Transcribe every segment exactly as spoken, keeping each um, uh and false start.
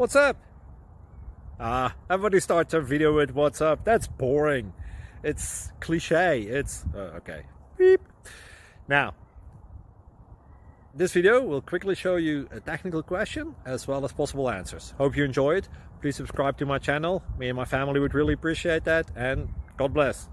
What's up? Ah, everybody starts their video with what's up. That's boring. It's cliche. It's uh, okay. Beep. Now, this video will quickly show you a technical question as well as possible answers. Hope you enjoy it. Please subscribe to my channel. Me and my family would really appreciate that, and God bless.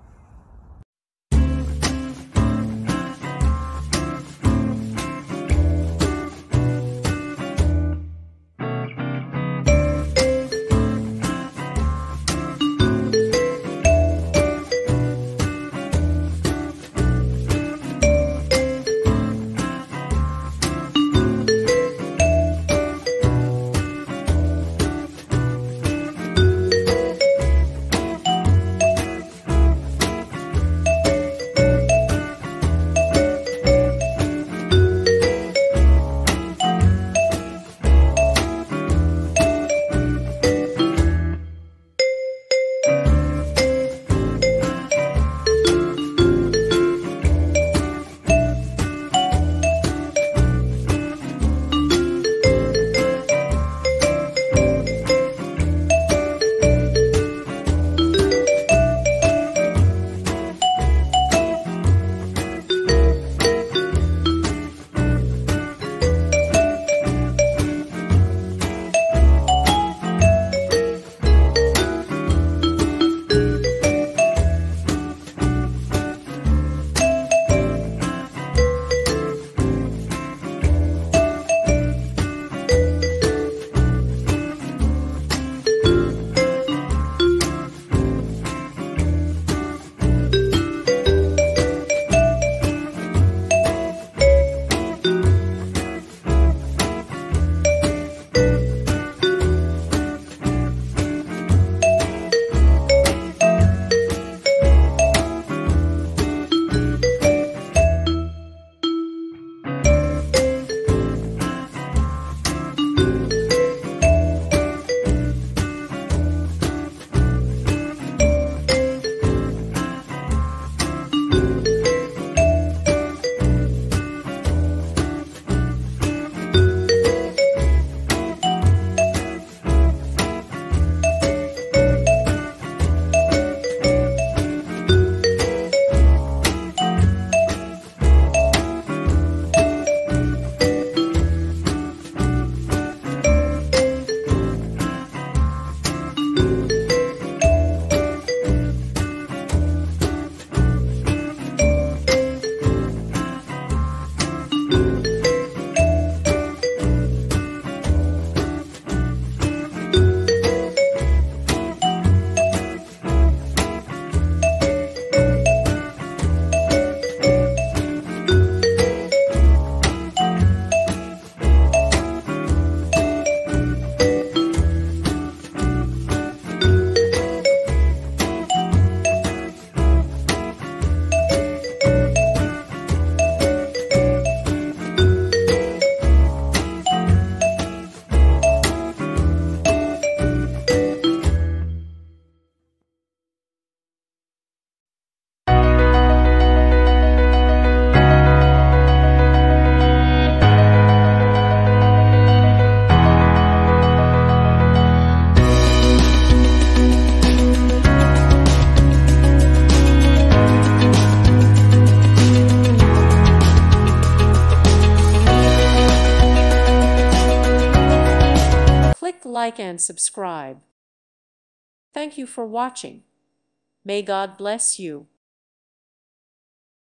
Like and subscribe. Thank you for watching. May God bless you.